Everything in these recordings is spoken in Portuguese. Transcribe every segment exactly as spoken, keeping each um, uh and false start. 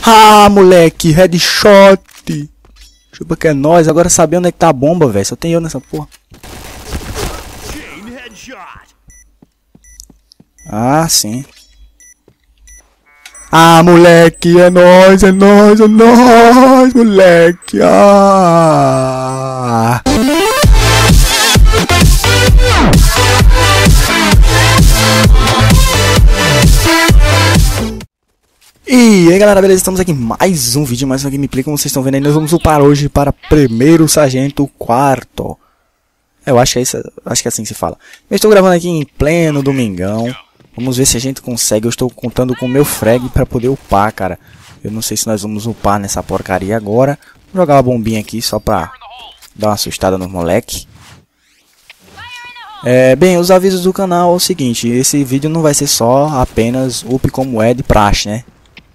Ah, moleque, headshot. Chupa que é nóis. Agora saber onde é que tá a bomba, velho. Só tem eu nessa porra. Ah, sim. Ah, moleque, é nóis, é nóis, é nóis, moleque. Ah. E aí galera, beleza? Estamos aqui em mais um vídeo, mais uma gameplay. Como vocês estão vendo aí, nós vamos upar hoje para primeiro sargento quarto. Eu acho que é isso, acho que é assim que se fala. Eu estou gravando aqui em pleno domingão. Vamos ver se a gente consegue. Eu estou contando com o meu frag para poder upar, cara. Eu não sei se nós vamos upar nessa porcaria agora. Vou jogar uma bombinha aqui só pra dar uma assustada no moleque. É, bem, os avisos do canal é o seguinte. Esse vídeo não vai ser só apenas up como é de praxe, né?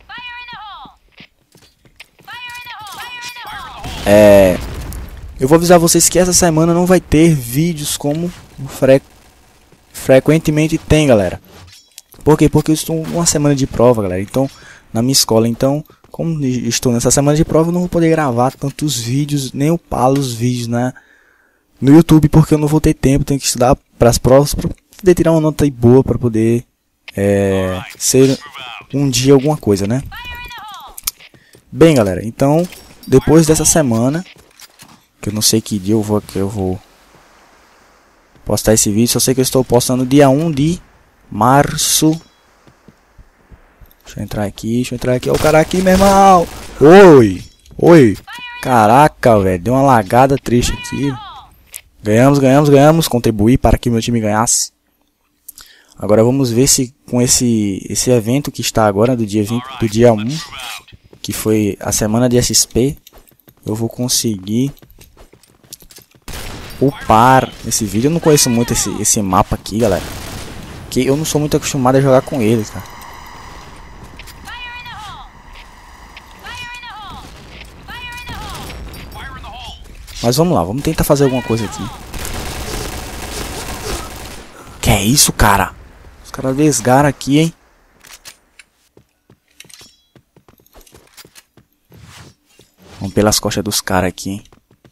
É, eu vou avisar vocês que essa semana não vai ter vídeos como fre frequentemente tem, galera. Por quê? Porque eu estou uma semana de prova, galera. Então, na minha escola. Então, como estou nessa semana de prova, eu não vou poder gravar tantos vídeos, nem upar os vídeos na, no YouTube, porque eu não vou ter tempo. Tenho que estudar para as provas para poder tirar uma nota aí boa, para poder é, ser um dia alguma coisa, né? Bem, galera, então depois dessa semana, que eu não sei que dia eu vou, que eu vou postar esse vídeo, só sei que eu estou postando dia um de março. Deixa eu entrar aqui, deixa eu entrar aqui. Ó o cara aqui, meu irmão. Oi, oi. Caraca, velho, deu uma lagada triste aqui. Ganhamos, ganhamos, ganhamos. Contribuí para que meu time ganhasse. Agora vamos ver se com esse esse evento que está agora do dia vinte, do dia um, que foi a semana de S S P, eu vou conseguir upar esse vídeo. Eu não conheço muito esse, esse mapa aqui, galera, que eu não sou muito acostumado a jogar com ele, cara. Mas vamos lá, vamos tentar fazer alguma coisa aqui. Que é isso, cara? Os caras desgaram aqui, hein? Vamos pelas costas dos caras aqui, hein?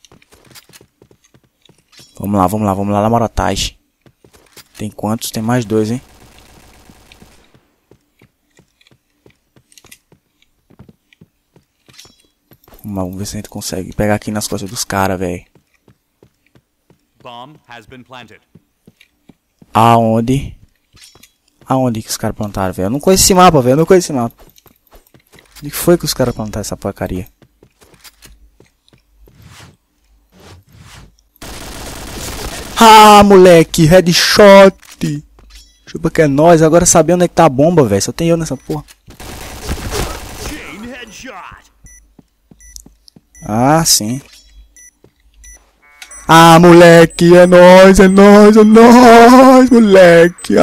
Vamos lá, vamos lá, vamos lá na marotagem. Tem quantos? Tem mais dois, hein? Vamos lá, vamos ver se a gente consegue pegar aqui nas costas dos caras, velho. Aonde? Aonde que os caras plantaram, velho? Eu não conheço esse mapa, velho. Eu não conheço esse mapa. Onde que foi que os caras plantaram essa porcaria? Ah, moleque, headshot. Chupa que é nóis. Agora saber onde é que tá a bomba, velho. Só tem eu nessa porra. Ah, sim. Ah, moleque, é nóis, é nóis, é nóis, moleque.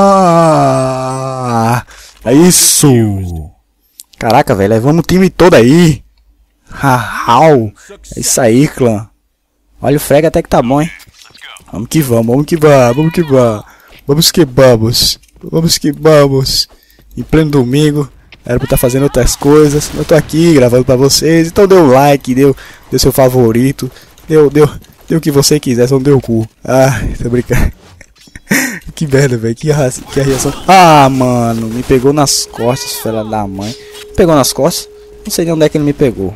Ah, é isso. Caraca, velho, levamos o time todo aí. Hau. É isso aí, clã. Olha o frag até que tá bom, hein. Vamos que vamos, vamos que vamos, vamos que vamos. Vamos que vamos. Vamos que vamos. Em pleno domingo. Era pra estar fazendo outras coisas. Eu tô aqui gravando pra vocês. Então dê um like, deu, deu seu favorito. Deu, deu, deu o que você quiser, só não deu o cu. Ah, tô brincando. Que merda, velho. Que, que a reação. Ah, mano. Me pegou nas costas, filha da mãe. Me pegou nas costas. Não sei de onde é que ele me pegou.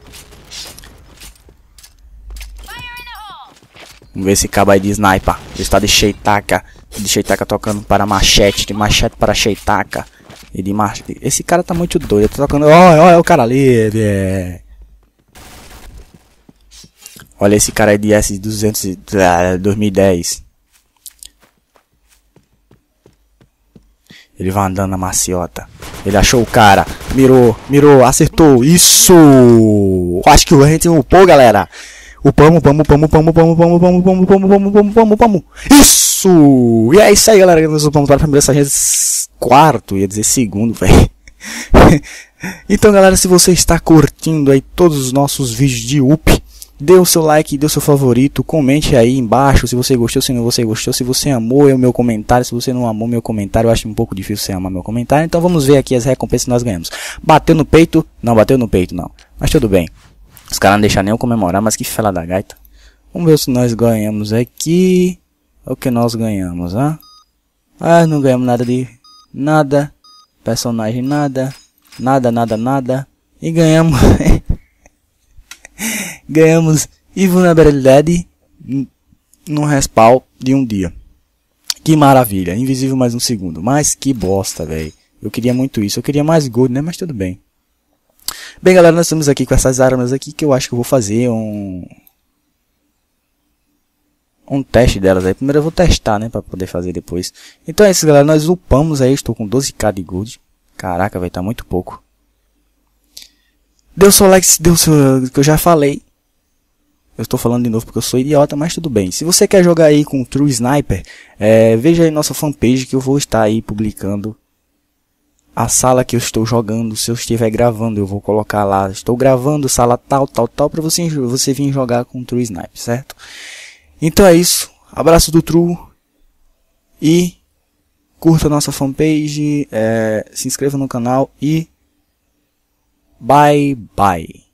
Vamos ver esse cabo aí de sniper. Ele está de Sheitaka. De Sheitaka tocando para machete. De machete para Sheitaka. E de machete. Esse cara tá muito doido. Ele tá tocando. Olha, olha o cara ali, velho. Olha esse cara aí de S duzentos dois mil e dez. Ele vai andando na maciota. Ele achou o cara. Mirou, mirou, acertou. Isso! Acho que a gente upou, galera. Upamos, upamos, upamos, upamos, upamos, upamos, upamos, upamos, upamos, upamos, upamos, upamos. Isso! E é isso aí, galera. Nós upamos para o primeiro sargento quarto. Ia dizer segundo, velho. Então, galera, se você está curtindo aí todos os nossos vídeos de up, Dê o seu like, dê o seu favorito, comente aí embaixo se você gostou, se não você gostou, se você amou o meu comentário, se você não amou meu comentário. Eu acho um pouco difícil você amar meu comentário, então vamos ver aqui as recompensas que nós ganhamos. Bateu no peito? Não, bateu no peito não, mas tudo bem. Os caras não deixaram nem eu comemorar, mas que fela da gaita. Vamos ver se nós ganhamos aqui. O que nós ganhamos, ah? Ah, não ganhamos nada de... Nada. Personagem nada. Nada, nada, nada. E ganhamos... ganhamos invulnerabilidade no respawn de um dia. Que maravilha. Invisível mais um segundo. Mas que bosta, velho. Eu queria muito isso. Eu queria mais gold, né? Mas tudo bem. Bem, galera, nós estamos aqui com essas armas aqui que eu acho que eu vou fazer um... um teste delas aí. Primeiro eu vou testar, né, pra poder fazer depois. Então é isso, galera, nós upamos aí. Estou com doze k de gold. Caraca, vai estar muito pouco. Deu seu like, deu seu... que eu já falei. Eu estou falando de novo porque eu sou idiota, mas tudo bem. Se você quer jogar aí com True Sniper, é, veja aí nossa fanpage que eu vou estar aí publicando a sala que eu estou jogando. Se eu estiver gravando, eu vou colocar lá. Estou gravando sala tal, tal, tal, para você, você vir jogar com True Sniper, certo? Então é isso, abraço do True e curta nossa fanpage, é, se inscreva no canal e bye bye.